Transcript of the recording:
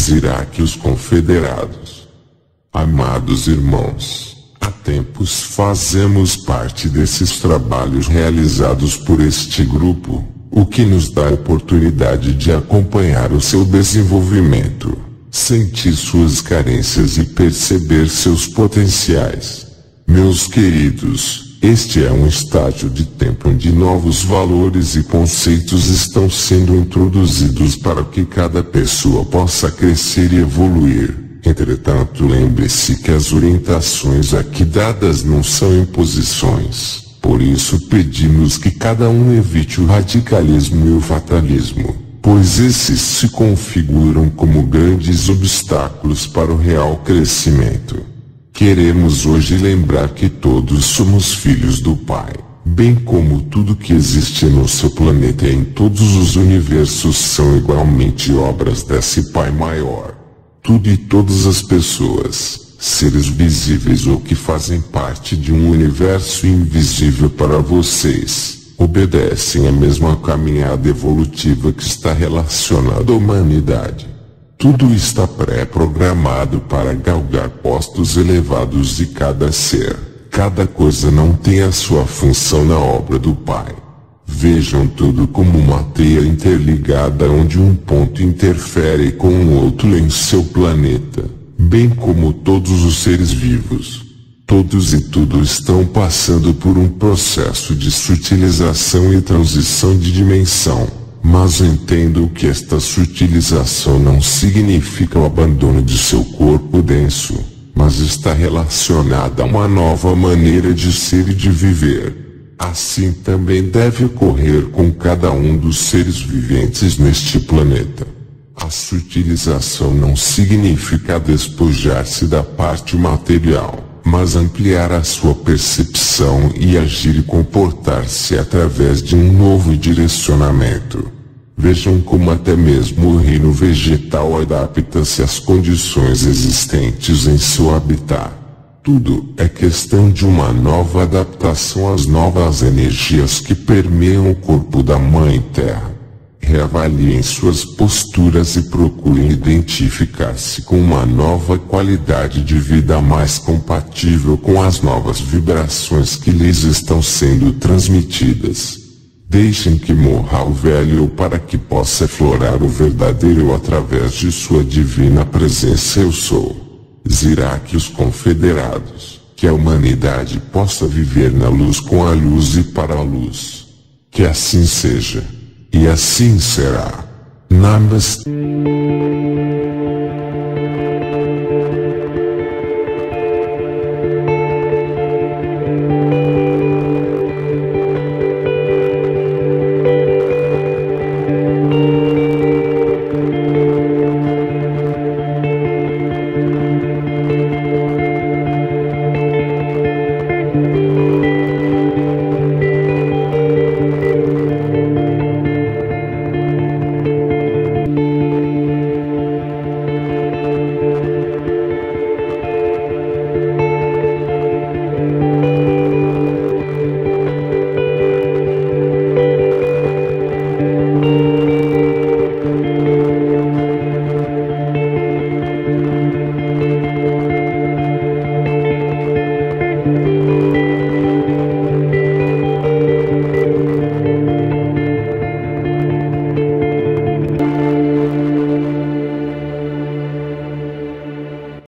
Iraque, os confederados. Amados irmãos, há tempos fazemos parte desses trabalhos realizados por este grupo, o que nos dá a oportunidade de acompanhar o seu desenvolvimento, sentir suas carências e perceber seus potenciais. Meus queridos, este é um estágio de tempo onde novos valores e conceitos estão sendo introduzidos para que cada pessoa possa crescer e evoluir. Entretanto, lembre-se que as orientações aqui dadas não são imposições. Por isso pedimos que cada um evite o radicalismo e o fatalismo, pois esses se configuram como grandes obstáculos para o real crescimento. Queremos hoje lembrar que todos somos filhos do Pai, bem como tudo que existe no seu planeta e em todos os universos são igualmente obras desse Pai maior. Tudo e todas as pessoas, seres visíveis ou que fazem parte de um universo invisível para vocês, obedecem à mesma caminhada evolutiva que está relacionada à humanidade. Tudo está pré-programado para galgar postos elevados e cada ser, cada coisa não tem a sua função na obra do Pai. Vejam tudo como uma teia interligada onde um ponto interfere com o outro em seu planeta, bem como todos os seres vivos. Todos e tudo estão passando por um processo de sutilização e transição de dimensão, mas entendam que esta sutilização não significa o abandono de seu corpo denso, mas está relacionada a uma nova maneira de ser e de viver. Assim também deve ocorrer com cada um dos seres viventes neste planeta. A sutilização não significa despojar-se da parte material, mas ampliar a sua percepção e agir e comportar-se através de um novo direcionamento. Vejam como até mesmo o reino vegetal adapta-se às condições existentes em seu habitat. Tudo é questão de uma nova adaptação às novas energias que permeiam o corpo da Mãe Terra. Reavaliem suas posturas e procurem identificar-se com uma nova qualidade de vida mais compatível com as novas vibrações que lhes estão sendo transmitidas. Deixem que morra o velho para que possa florar o verdadeiro eu através de sua divina presença eu sou. Iraque, os confederados, que a humanidade possa viver na luz com a luz e para a luz. Que assim seja. E assim será. Namastê.